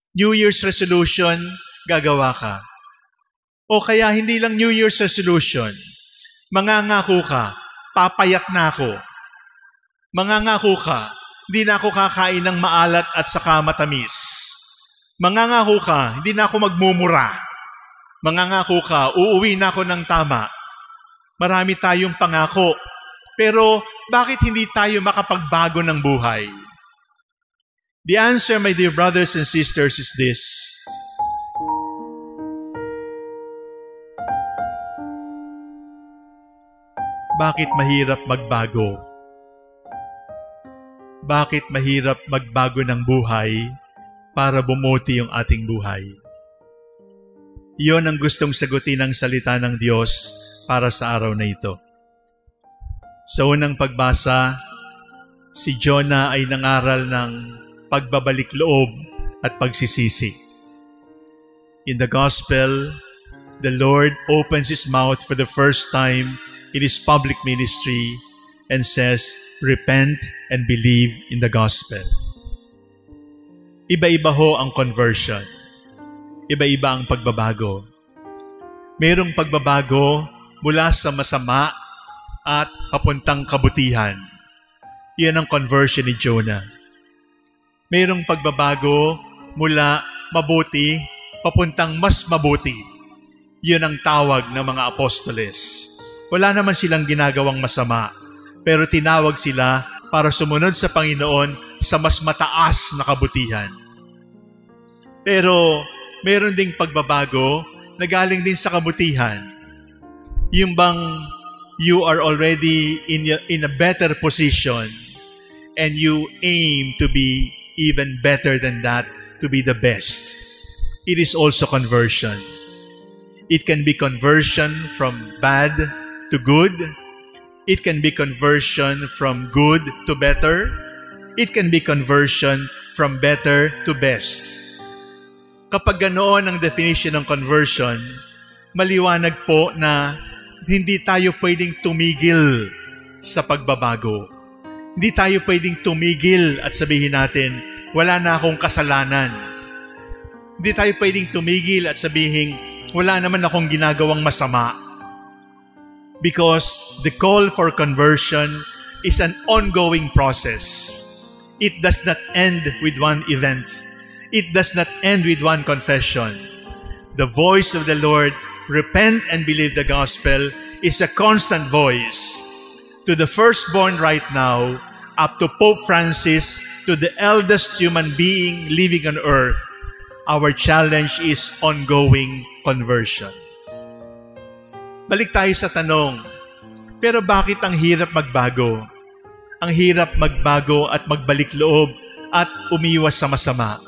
New Year's resolution, gagawa ka. O kaya hindi lang New Year's resolution, mangangako ka, papayat na ako. Mangangako ka, hindi na ako kakain ng maalat at saka matamis. Mangangako ka, hindi na ako magmumura. Mangangako ka, uuwi na ako ng tama. Marami tayong pangako, pero bakit hindi tayo makapagbago ng buhay? The answer, my dear brothers and sisters, is this. Bakit mahirap magbago? Bakit mahirap magbago ng buhay para bumuti yung ating buhay? Iyon ang gustong sagutin ng salita ng Diyos para sa araw na ito. Sa unang pagbasa, si Jonah ay nangaral ng pagbabalik loob at pagsisisi. In the Gospel, the Lord opens His mouth for the first time in His public ministry and says, repent and believe in the Gospel. Iba-iba ho ang conversion. Iba-iba ang pagbabago. Mayroong pagbabago mula sa masama at papuntang kabutihan. Iyan ang conversion ni Jonah. Mayroong pagbabago mula mabuti papuntang mas mabuti. Iyan ang tawag ng mga apostoles. Wala naman silang ginagawang masama, pero tinawag sila para sumunod sa Panginoon sa mas mataas na kabutihan. Pero mayroon ding pagbabago na galing din sa kabutihan. Yung bang you are already in a better position and you aim to be even better than that, to be the best. It is also conversion. It can be conversion from bad to good. It can be conversion from good to better. It can be conversion from better to best. Kapag ganoon ang definition ng conversion, maliwanag po na hindi tayo pwedeng tumigil sa pagbabago. Hindi tayo pwedeng tumigil at sabihin natin, wala na akong kasalanan. Hindi tayo pwedeng tumigil at sabihin, wala naman akong ginagawang masama. Because the call for conversion is an ongoing process. It does not end with one event. It does not end with one confession. The voice of the Lord, repent and believe the gospel, is a constant voice. To the firstborn right now, up to Pope Francis, to the eldest human being living on earth, our challenge is ongoing conversion. Balik tayo sa tanong, pero bakit ang hirap magbago? Ang hirap magbago at magbalik loob at umiwas sa masama.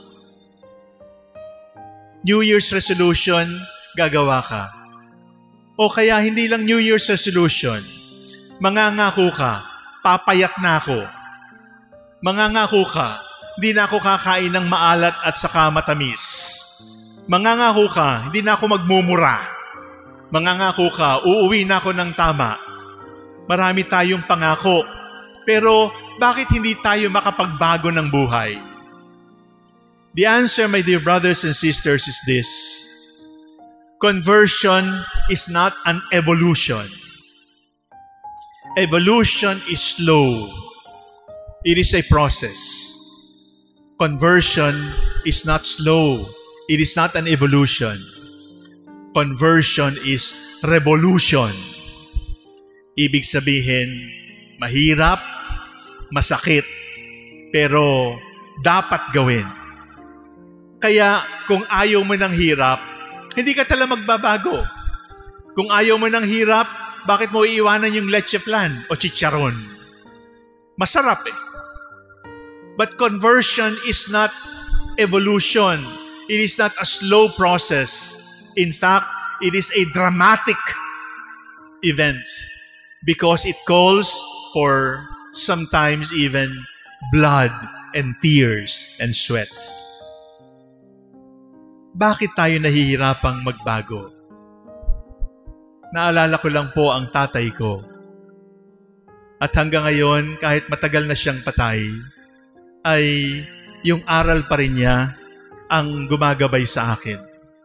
New Year's resolution, gagawa ka. O kaya hindi lang New Year's resolution, mangangako ka, papayat na ako. Mangangako ka, hindi na ako kakain ng maalat at saka matamis. Mangangako ka, hindi na ako magmumura. Mangangako ka, uuwi na ako ng tama. Marami tayong pangako, pero bakit hindi tayo makapagbago ng buhay? The answer, my dear brothers and sisters, is this. Conversion is not an evolution. Evolution is slow. It is a process. Conversion is not slow. It is not an evolution. Conversion is revolution. Ibig sabihin, mahirap, masakit, pero dapat gawin. Kaya kung ayaw mo ng hirap, hindi ka talaga magbabago. Kung ayaw mo ng hirap, bakit mo iiwanan yung leche flan o chicharon? Masarap eh. But conversion is not evolution. It is not a slow process. In fact, it is a dramatic event because it calls for sometimes even blood and tears and sweat. Bakit tayo nahihirapang magbago? Naalala ko lang po ang tatay ko. At hanggang ngayon, kahit matagal na siyang patay, ay yung aral pa rin niya ang gumagabay sa akin.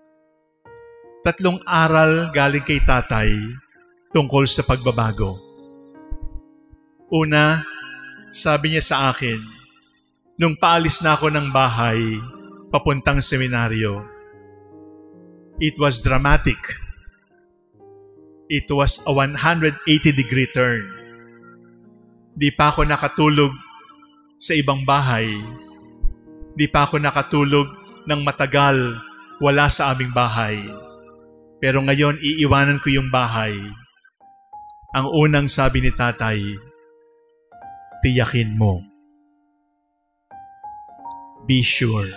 3 aral galing kay tatay tungkol sa pagbabago. Una, sabi niya sa akin, nung paalis na ako ng bahay, papuntang seminaryo, it was dramatic. It was a 180-degree turn. Di pa ako nakatulog sa ibang bahay. Di pa ako nakatulog ng matagal wala sa aming bahay. Pero ngayon, iiwanan ko yung bahay. Ang unang sabi ni tatay, tiyakin mo. Be sure.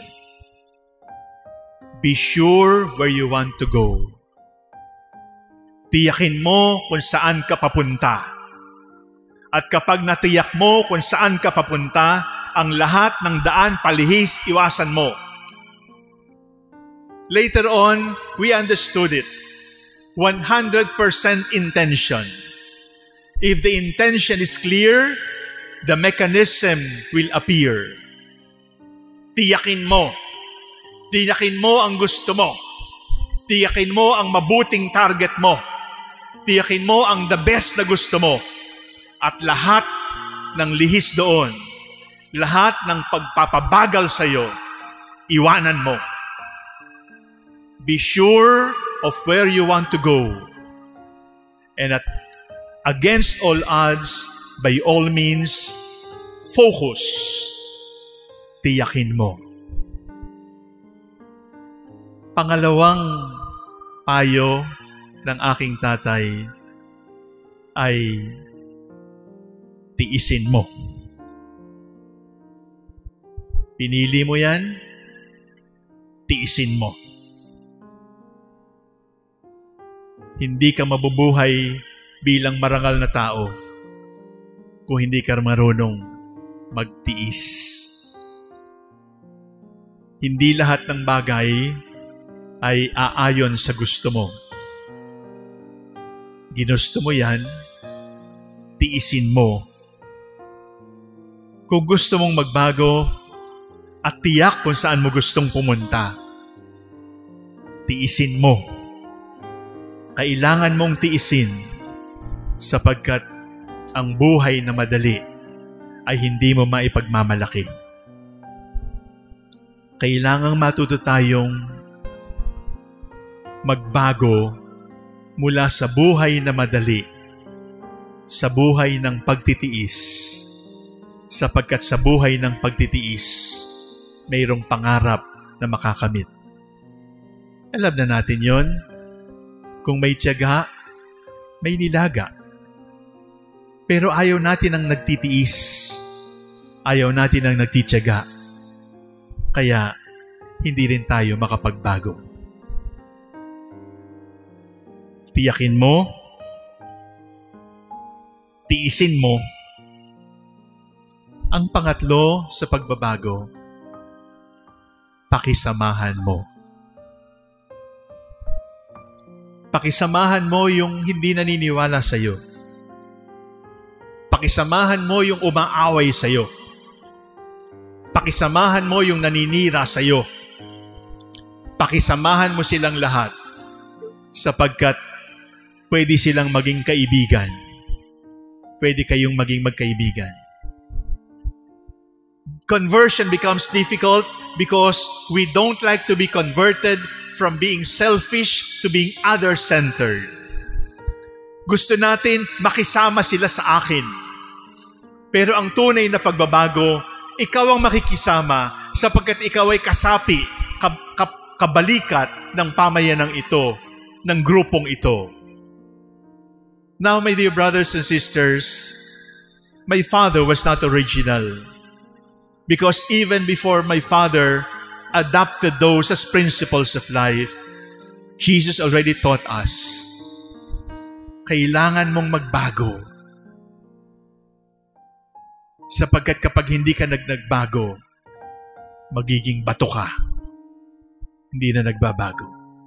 Be sure where you want to go. Tiyakin mo kung saan ka papunta. At kapag natiyak mo kung saan ka papunta, ang lahat ng daan palihis, iwasan mo. Later on, we understood it. 100% intention. If the intention is clear, the mechanism will appear. Tiyakin mo. Tiyakin mo ang gusto mo. Tiyakin mo ang mabuting target mo. Tiyakin mo ang the best na gusto mo. At lahat ng lihis doon, lahat ng pagpapabagal sa iyo, iwanan mo. Be sure of where you want to go. And against all odds, by all means, focus. Tiyakin mo. Pangalawang payo ng aking tatay ay tiisin mo. Pinili mo yan, tiisin mo. Hindi ka mabubuhay bilang marangal na tao kung hindi ka marunong magtiis. Hindi lahat ng bagay ay aayon sa gusto mo. Ginusto mo yan, tiisin mo. Kung gusto mong magbago at tiyak kung saan mo gustong pumunta, tiisin mo. Kailangan mong tiisin sapagkat ang buhay na madali ay hindi mo maipagmamalaki. Kailangang matuto tayong magbago mula sa buhay na madali sa buhay ng pagtitiis, sapagkat sa buhay ng pagtitiis mayroong pangarap na makakamit. Alam na natin yon. Kung may tiyaga, may nilaga. Pero ayaw natin ang nagtitiis. Ayaw natin ang nagtitiyaga. Kaya, hindi rin tayo makapagbago. Tiyakin mo, tiisin mo. Ang pangatlo sa pagbabago, pakisamahan mo. Pakisamahan mo yung hindi naniniwala sa iyo. Pakisamahan mo yung umaaway sa iyo. Pakisamahan mo yung naninira sa iyo. Pakisamahan mo silang lahat sapagkat pwede silang maging kaibigan. Pwede kayong maging magkaibigan. Conversion becomes difficult because we don't like to be converted from being selfish to being other-centered. Gusto natin makisama sila sa akin. Pero ang tunay na pagbabago, ikaw ang makikisama sapagkat ikaw ay kasapi, kabalikat ng pamayanang ito, ng grupong ito. Now, my dear brothers and sisters, my father was not original. Because even before my father adopted those as principles of life, Jesus already taught us, kailangan mong magbago. Sapagkat kapag hindi ka nagbago, magiging bato ka. Hindi na nagbabago.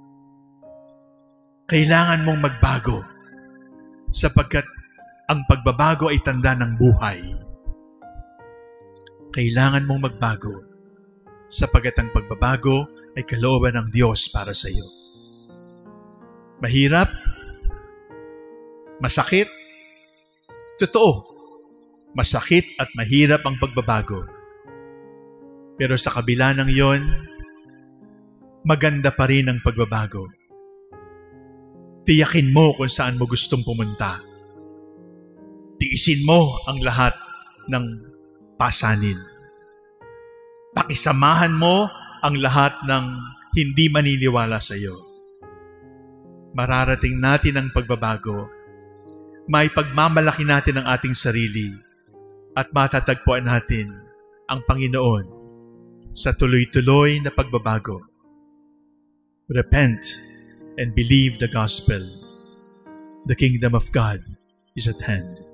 Kailangan mong magbago. Sapagkat ang pagbabago ay tanda ng buhay. Kailangan mong magbago sapagat ang pagbabago ay kalooban ng Diyos para sa iyo. Mahirap? Masakit? Totoo, masakit at mahirap ang pagbabago. Pero sa kabila ng iyon, maganda pa rin ang pagbabago. Tiyakin mo kung saan mo gustong pumunta. Tiisin mo ang lahat ng pasanin. Pakisamahan mo ang lahat ng hindi maniniwala sa iyo. Mararating natin ang pagbabago. May pagmamalaki natin ang ating sarili at matatagpuan natin ang Panginoon sa tuloy-tuloy na pagbabago. Repent and believe the gospel. The kingdom of God is at hand.